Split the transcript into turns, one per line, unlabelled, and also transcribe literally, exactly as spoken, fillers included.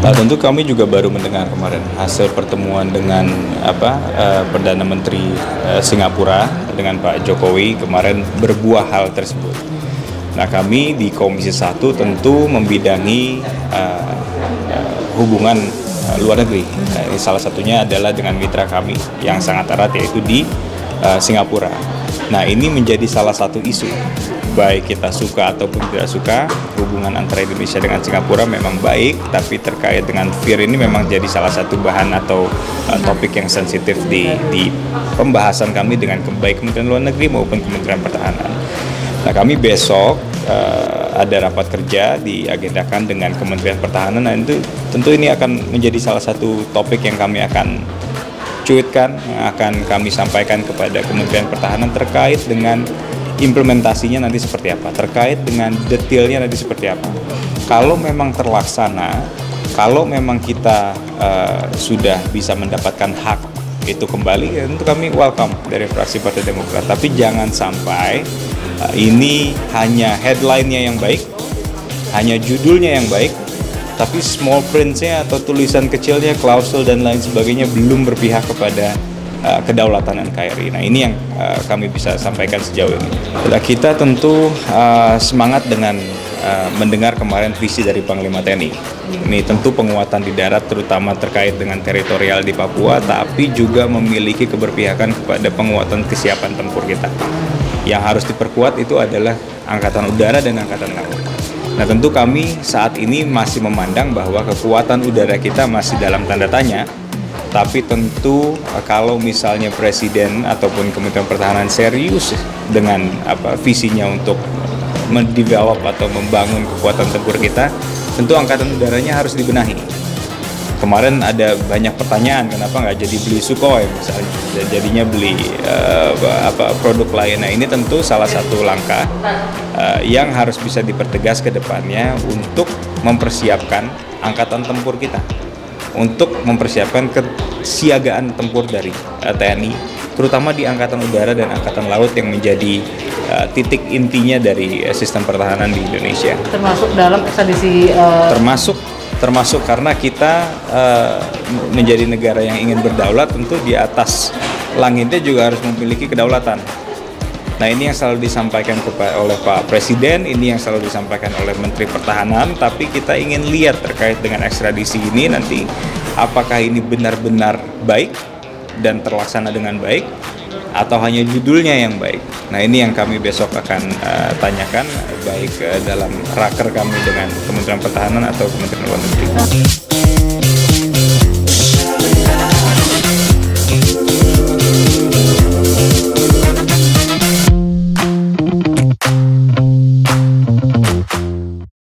Nah, tentu kami juga baru mendengar kemarin hasil pertemuan dengan apa eh, Perdana Menteri eh, Singapura dengan Pak Jokowi kemarin berbuah hal tersebut. Nah, kami di Komisi satu tentu membidangi eh, eh, hubungan eh, luar negeri. Nah, ini salah satunya adalah dengan mitra kami yang sangat erat yaitu di eh, Singapura. Nah, ini menjadi salah satu isu, baik kita suka ataupun tidak suka, hubungan antara Indonesia dengan Singapura memang baik, tapi terkait dengan V I R ini memang jadi salah satu bahan atau uh, topik yang sensitif di, di pembahasan kami dengan baik Kementerian Luar Negeri maupun Kementerian Pertahanan. Nah, kami besok uh, ada rapat kerja diagendakan dengan Kementerian Pertahanan, nah itu tentu ini akan menjadi salah satu topik yang kami akan cuitkan, yang akan kami sampaikan kepada Kementerian Pertahanan terkait dengan implementasinya nanti seperti apa, terkait dengan detailnya nanti seperti apa. Kalau memang terlaksana, kalau memang kita uh, sudah bisa mendapatkan hak itu kembali, ya tentu kami welcome dari fraksi Partai Demokrat. Tapi jangan sampai uh, ini hanya headline-nya yang baik, hanya judulnya yang baik, tapi small print-nya atau tulisan kecilnya, klausul dan lain sebagainya belum berpihak kepada uh, kedaulatan N K R I. Nah, ini yang uh, kami bisa sampaikan sejauh ini. Nah, kita tentu uh, semangat dengan uh, mendengar kemarin visi dari Panglima T N I. Ini tentu penguatan di darat terutama terkait dengan teritorial di Papua, tapi juga memiliki keberpihakan kepada penguatan kesiapan tempur kita. Yang harus diperkuat itu adalah Angkatan Udara dan Angkatan Laut. Nah, tentu kami saat ini masih memandang bahwa kekuatan udara kita masih dalam tanda tanya, tapi tentu kalau misalnya Presiden ataupun Kementerian Pertahanan serius dengan apa visinya untuk mendevelop atau membangun kekuatan tempur kita, tentu Angkatan Udaranya harus dibenahi. Kemarin ada banyak pertanyaan, kenapa nggak jadi beli Sukhoi misalnya, jadinya beli uh, apa produk lain. Nah, ini tentu salah satu langkah uh, yang harus bisa dipertegas ke depannya untuk mempersiapkan angkatan tempur kita, untuk mempersiapkan kesiagaan tempur dari uh, T N I, terutama di Angkatan Udara dan Angkatan Laut yang menjadi uh, titik intinya dari uh, sistem pertahanan di Indonesia.
Termasuk dalam ekstradisi. Uh...
Termasuk termasuk karena kita uh, menjadi negara yang ingin berdaulat, tentu di atas langitnya juga harus memiliki kedaulatan. Nah, ini yang selalu disampaikan kepada oleh Pak Presiden, ini yang selalu disampaikan oleh Menteri Pertahanan, tapi kita ingin lihat terkait dengan ekstradisi ini nanti apakah ini benar-benar baik dan terlaksana dengan baik atau hanya judulnya yang baik. Nah, ini yang kami besok akan uh, tanyakan baik uh, dalam raker kami dengan Kementerian Pertahanan atau Kementerian Luar Negeri.